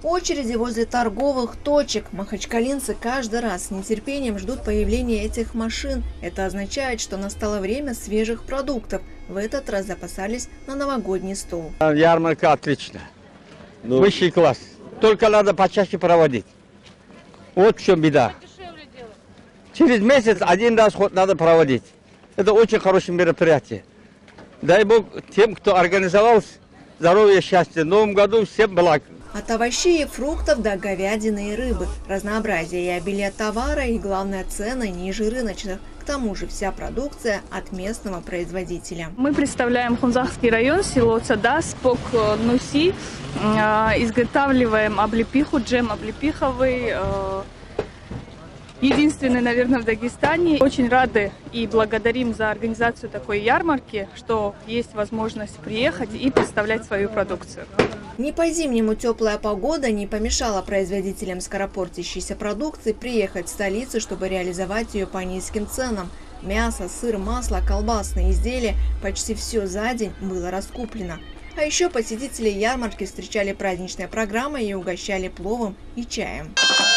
Очереди возле торговых точек. Махачкалинцы каждый раз с нетерпением ждут появления этих машин. Это означает, что настало время свежих продуктов. В этот раз запасались на новогодний стол. Ярмарка отличная. Высший класс. Только надо почаще проводить. Вот в чем беда. Через месяц один раз надо проводить. Это очень хорошее мероприятие. Дай Бог тем, кто организовал, здоровья, счастья. В новом году всем благ. От овощей и фруктов до говядины и рыбы. Разнообразие и обилие товара и, главное, цены ниже рыночных. К тому же вся продукция от местного производителя. Мы представляем Хунзахский район, село Цадас, Пок Нуси. Изготавливаем облепиху, джем облепиховый. Единственный, наверное, в Дагестане. Очень рады и благодарим за организацию такой ярмарки, что есть возможность приехать и представлять свою продукцию. Не по-зимнему теплая погода не помешала производителям скоропортящейся продукции приехать в столицу, чтобы реализовать ее по низким ценам. Мясо, сыр, масло, колбасные изделия – почти все за день было раскуплено. А еще посетители ярмарки встречали праздничной программой и угощали пловом и чаем.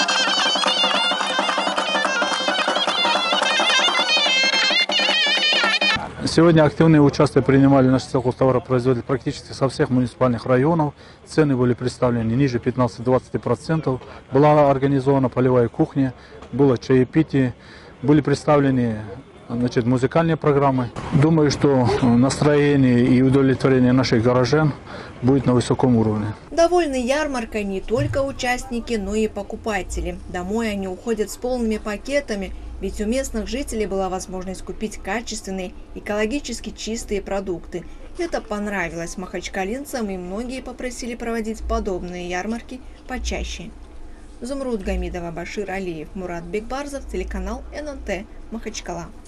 Сегодня активное участие принимали наши сельхозтоваропроизводители практически со всех муниципальных районов. Цены были представлены ниже 15-20%. Была организована полевая кухня, было чаепитие, были представлены музыкальные программы. Думаю, что настроение и удовлетворение наших горожан будет на высоком уровне. Довольны ярмаркой не только участники, но и покупатели. Домой они уходят с полными пакетами, ведь у местных жителей была возможность купить качественные, экологически чистые продукты. Это понравилось махачкалинцам, и многие попросили проводить подобные ярмарки почаще. Зумруд Гамидова, Башир Алиев, Мурат Бекбарзов, телеканал ННТ, Махачкала.